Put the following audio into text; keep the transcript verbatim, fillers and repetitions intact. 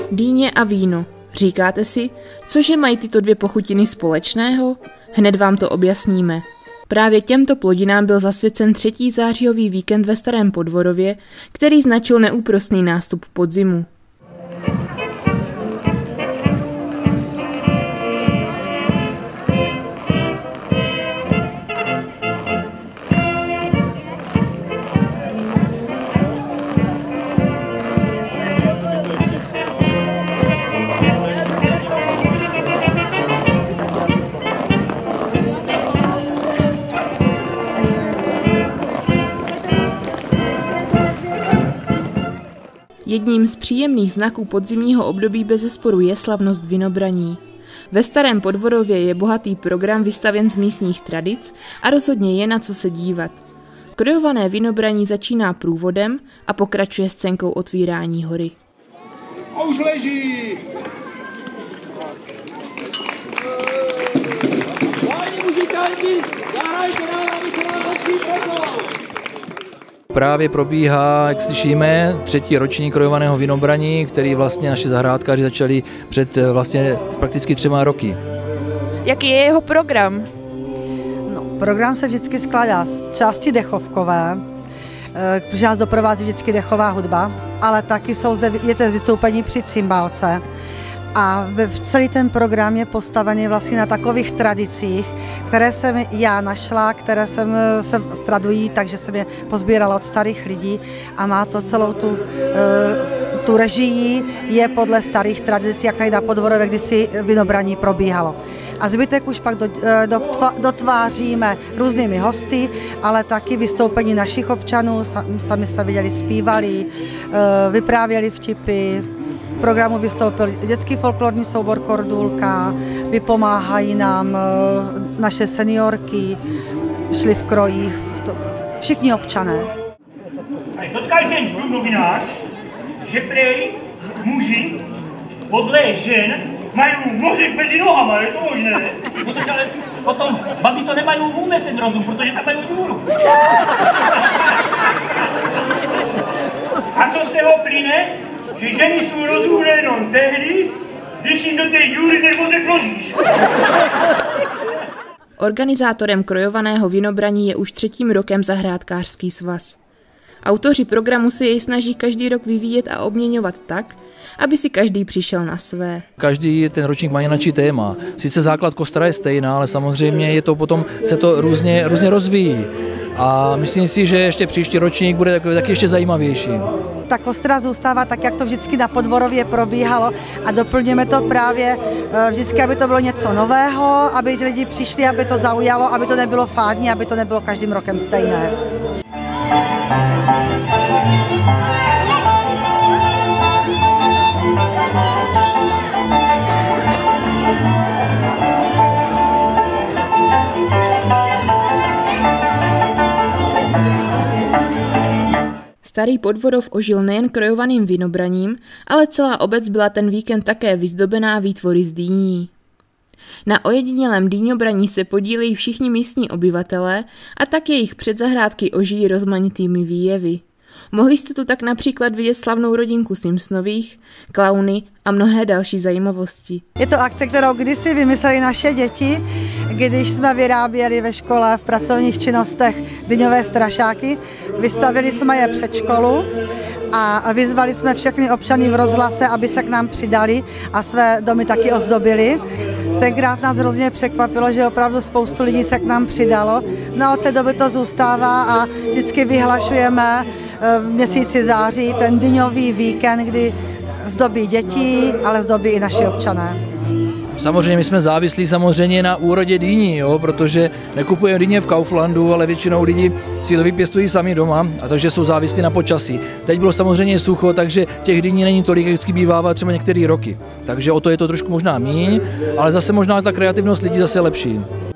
Dýně a víno. Říkáte si, cože mají tyto dvě pochutiny společného? Hned vám to objasníme. Právě těmto plodinám byl zasvěcen třetí zářijový víkend ve Starém Podvorově, který značil neúprosný nástup podzimu. Jedním z příjemných znaků podzimního období bezesporu je slavnost vinobraní. Ve Starém Podvorově je bohatý program vystavěn z místních tradic a rozhodně je na co se dívat. Krojované vinobraní začíná průvodem a pokračuje scénkou otvírání hory. A už leží! Páni muzikanti, zahrajte nám, aby se nám očí prošlo! Právě probíhá, jak slyšíme, třetí ročník krojovaného vinobraní, který vlastně naši zahrádkáři začali před vlastně prakticky třema roky. Jaký je jeho program? No, program se vždycky skládá z části dechovkové, protože nás doprovází vždycky dechová hudba, ale taky jsou zde, je to vystoupení při cymbálce. A v celý ten program je postavený vlastně na takových tradicích, které jsem já našla, které jsem se tradují, takže jsem je pozbírala od starých lidí a má to celou tu, tu režii, je podle starých tradicí, jak tady na Podvorově kdysi vinobraní probíhalo. A zbytek už pak dotváříme různými hosty, ale taky vystoupení našich občanů, sami jste viděli, zpívali, vyprávěli vtipy. V programu vystoupil dětský folklorní soubor Kordulka, vypomáhají nám naše seniorky, šli v krojích, všichni občané. Dotkal jsem v novinách, že prej muži podle žen mají mozek mezi nohama, je to možné? Protože ale potom babi to nemají vůbec ten rozum, protože tam mají důru. A co z toho plyne? Že ženy jsou rozumné jenom tehdy, když jim do té díry ten mozek ložíš. Organizátorem krojovaného vinobraní je už třetím rokem Zahrádkářský svaz. Autoři programu se jej snaží každý rok vyvíjet a obměňovat tak, aby si každý přišel na své. Každý ten ročník má jináčí téma. Sice základ kostra je stejná, ale samozřejmě je to potom, se to různě, různě rozvíjí. A myslím si, že ještě příští ročník bude takový, taky ještě zajímavější. Ta kostra zůstává tak, jak to vždycky na Podvorově probíhalo a doplňujeme to právě vždycky, aby to bylo něco nového, aby lidi přišli, aby to zaujalo, aby to nebylo fádní, aby to nebylo každým rokem stejné. Starý Podvorov ožil nejen krojovaným vinobraním, ale celá obec byla ten víkend také vyzdobená výtvory z dýní. Na ojedinělém dýňobraní se podílejí všichni místní obyvatelé a tak jejich předzahrádky ožijí rozmanitými výjevy. Mohli jste tu tak například vidět slavnou rodinku Simpsonových, klauny a mnohé další zajímavosti. Je to akce, kterou kdysi vymysleli naše děti, když jsme vyráběli ve škole v pracovních činnostech dyňové strašáky. Vystavili jsme je před školu a vyzvali jsme všechny občany v rozhlase, aby se k nám přidali a své domy taky ozdobili. Tenkrát nás hrozně překvapilo, že opravdu spoustu lidí se k nám přidalo. No od té doby to zůstává a vždycky vyhlašujeme v měsíci září ten dyňový víkend, kdy zdobí děti, ale zdobí i naši občané. Samozřejmě my jsme závislí samozřejmě na úrodě dýní, jo, protože nekupujeme dýně v Kauflandu, ale většinou lidi si to vypěstují sami doma, a takže jsou závislí na počasí. Teď bylo samozřejmě sucho, takže těch dýní není tolik, jak vždycky bývá třeba některé roky. Takže o to je to trošku možná míň, ale zase možná ta kreativnost lidí zase lepší.